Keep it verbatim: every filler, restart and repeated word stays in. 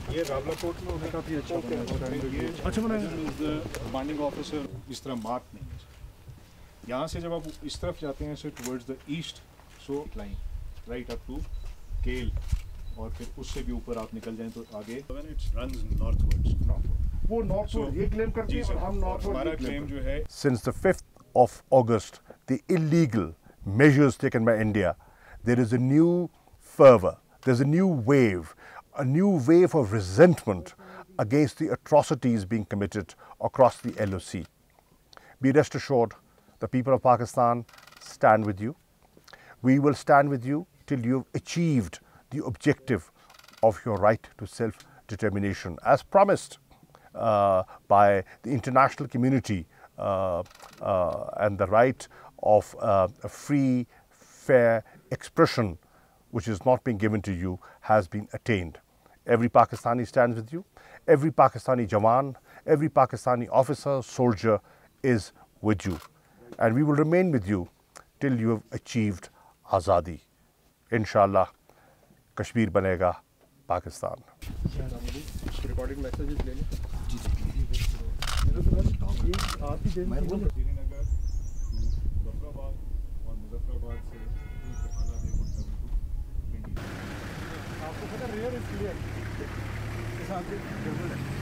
ये रावलाकोट में उन्हें काफ़ी अच्छा बना है। ये अच्छा बना है। कमांडिंग ऑफिसर इस तरह मार्क नहीं है। यहाँ से जब आप इस तरफ जाते हैं so towards the east, so line right up to केल, और फिर उससे भी ऊपर आप निकल जाएं तो आगे इट्स रन्स नॉर्थवर्ड्स। वो नॉर्थवर्ड ये क्लेम करते हैं और हम नॉर्थवर्ड हमारा क्लेम जो है Since the fifth of August, the illegal measures taken by India, there is a new fervor, there's a new wave, a new wave of resentment against the atrocities being committed across the L O C. Be rest assured, the people of Pakistan stand with you. We will stand with you till you've achieved the objective of your right to self-determination, as promised uh, by the international community, uh, uh, and the right of uh, a free, fair expression, which is not being given to you, has been attained. Every Pakistani stands with you. Every Pakistani Jawan, every Pakistani officer, soldier is with you. And we will remain with you till you have achieved Azadi. Inshallah, Kashmir banega Pakistan. Recording messages ले लें। आप ही श्रीनगर, मुजफ्फराबाद और मुजफ्फराबाद से आपको पता rare इसलिए